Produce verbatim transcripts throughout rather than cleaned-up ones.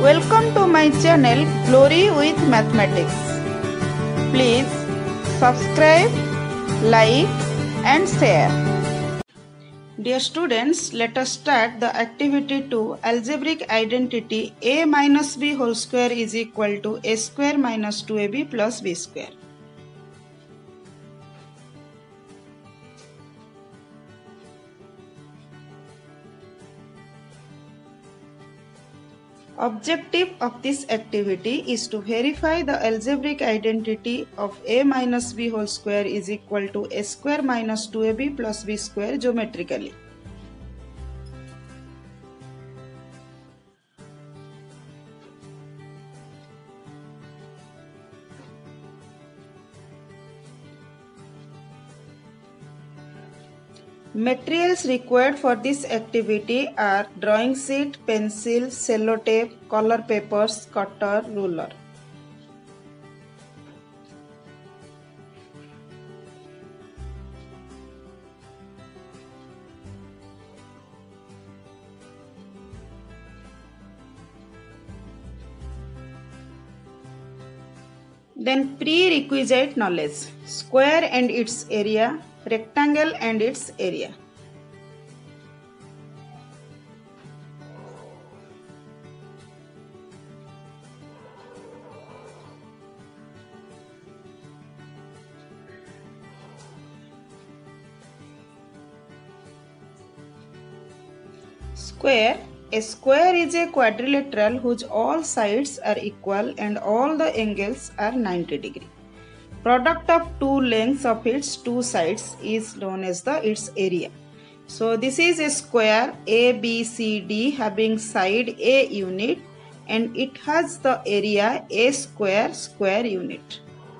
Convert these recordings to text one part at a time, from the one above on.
Welcome to my channel Glory with Mathematics. Please subscribe, like and share. Dear students, let us start the activity two. Algebraic identity a minus b whole square is equal to a square minus two a b plus b square. Objective of this activity is to verify the algebraic identity of a minus b whole square is equal to a square minus two a b plus b square geometrically. Materials required for this activity are drawing sheet, pencil, sellotape, color papers, cutter, ruler. Then prerequisite knowledge: square and its area, rectangle and its area. Square. A square is a quadrilateral whose all sides are equal and all the angles are ninety degrees. Product of two lengths of its two sides is known as the its area. So this is a square A B C D having side A unit and it has the area A square square unit.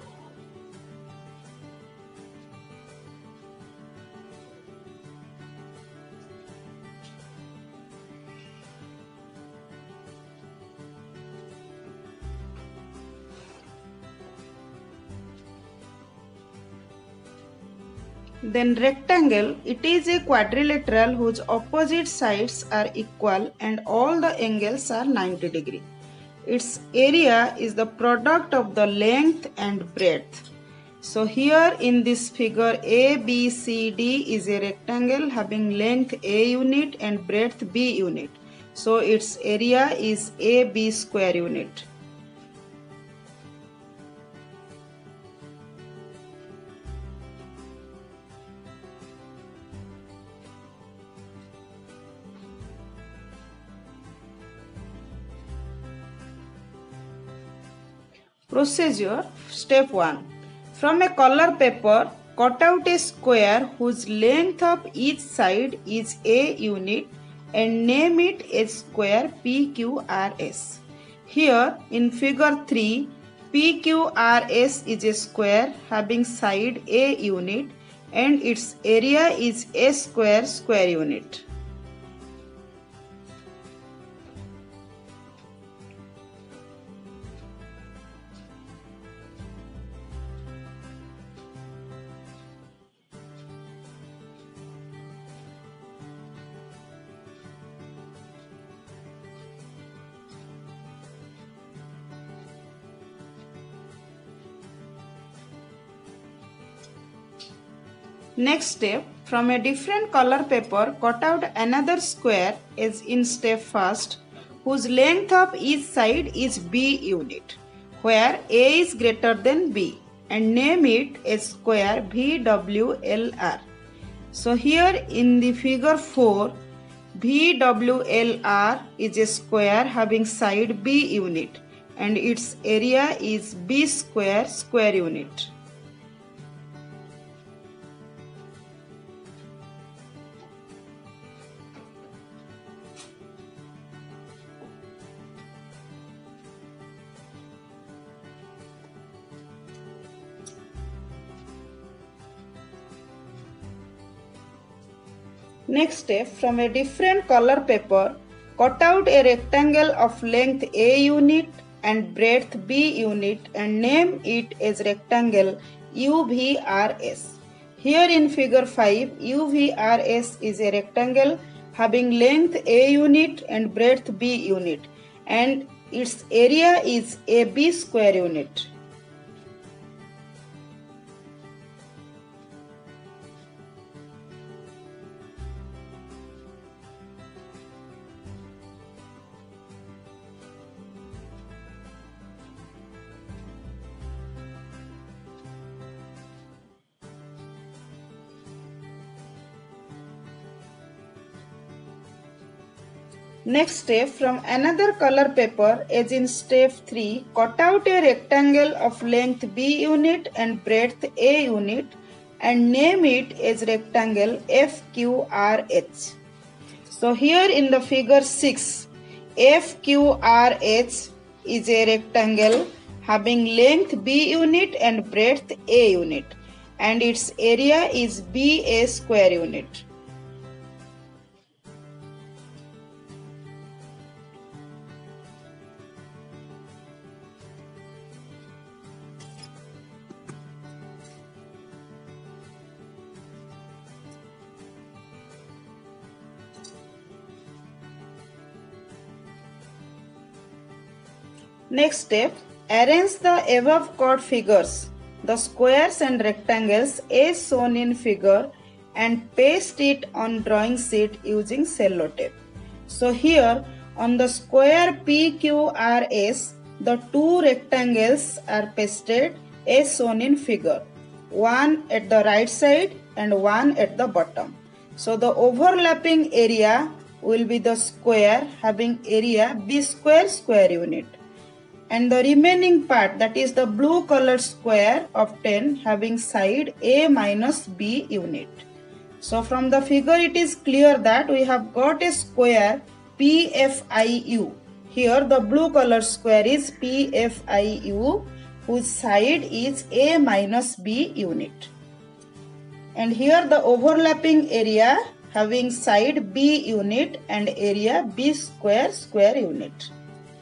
Then rectangle, it is a quadrilateral whose opposite sides are equal and all the angles are ninety degrees. Its area is the product of the length and breadth. So here in this figure A B C D is a rectangle having length A unit and breadth B unit. So its area is A B square unit. Procedure. Step one. From a color paper, cut out a square whose length of each side is A unit and name it as square P Q R S. Here in figure three, P Q R S is a square having side A unit and its area is A square square unit. Next step, from a different color paper, cut out another square as in step first, whose length of each side is B unit, where A is greater than B, and name it as square V W L R. So here in the figure four, V W L R is a square having side B unit and its area is B square square unit. Next step, from a different color paper, cut out a rectangle of length A unit and breadth B unit and name it as rectangle U V R S. Here in figure five, U V R S is a rectangle having length A unit and breadth B unit and its area is A B square unit. Next step, from another color paper, as in step three, cut out a rectangle of length B unit and breadth A unit and name it as rectangle F Q R H. So here in the figure six, F Q R H is a rectangle having length B unit and breadth A unit, and its area is B A square unit. Next step, arrange the above chord figures, the squares and rectangles as shown in figure, and paste it on drawing sheet using cello tape. So here on the square P Q R S, the two rectangles are pasted as shown in figure, one at the right side and one at the bottom. So the overlapping area will be the square having area B square square unit, and the remaining part, that is the blue colored square of ten, having side A minus B unit. So from the figure it is clear that we have got a square P F I U. Here the blue colored square is P F I U, whose side is A minus B unit. And here the overlapping area having side B unit and area B square square unit.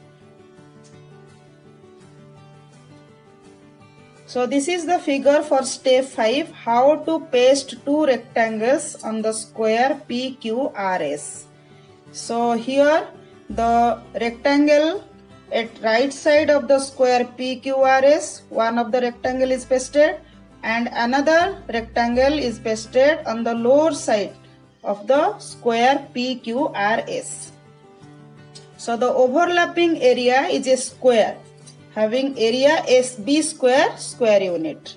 So this is the figure for step five, how to paste two rectangles on the square P Q R S. So here the rectangle at right side of the square P Q R S, one of the rectangle is pasted and another rectangle is pasted on the lower side of the square P Q R S. So the overlapping area is a square having area as B square square unit.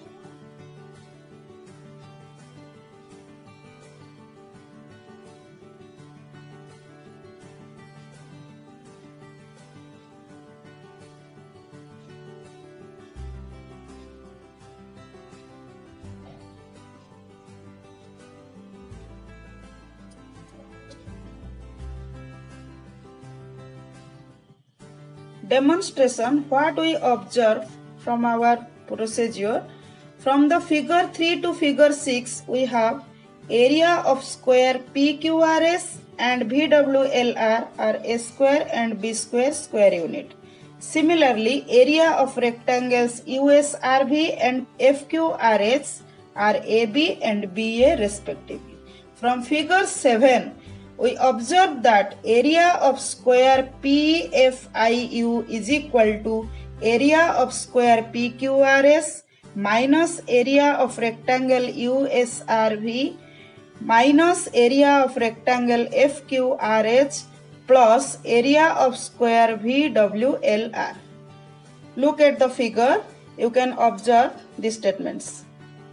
Demonstration, what we observe from our procedure. From the figure three to figure six, we have area of square P Q R S and V W L R are A square and B square square unit. Similarly, area of rectangles U S R V and F Q R H are A B and B A respectively. From figure seven, we observe that area of square P F I U is equal to area of square P Q R S minus area of rectangle U S R V minus area of rectangle F Q R H plus area of square V W L R. Look at the figure, you can observe these statements.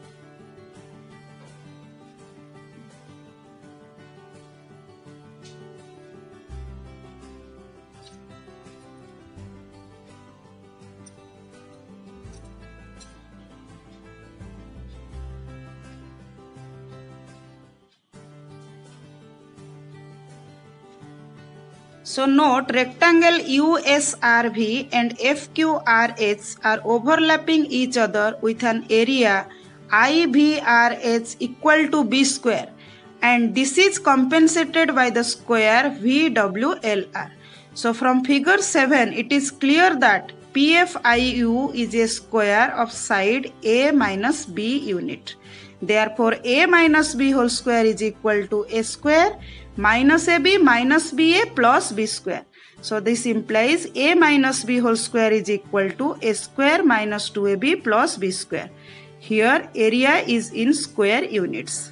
So note, rectangle U S R V and F Q R H are overlapping each other with an area I V R H equal to B square, and this is compensated by the square V W L R. So from figure seven, it is clear that P F I U is a square of side A minus B unit. Therefore, A minus B whole square is equal to A square minus A B minus B A plus B square. So this implies a minus b whole square is equal to a square minus two a b plus b square. Here area is in square units.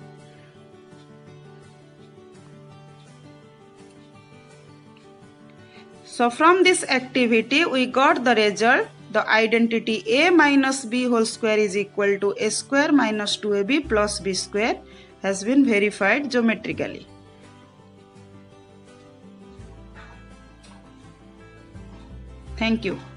So from this activity we got the result. The identity a minus b whole square is equal to a square minus two a b plus b square has been verified geometrically. Thank you.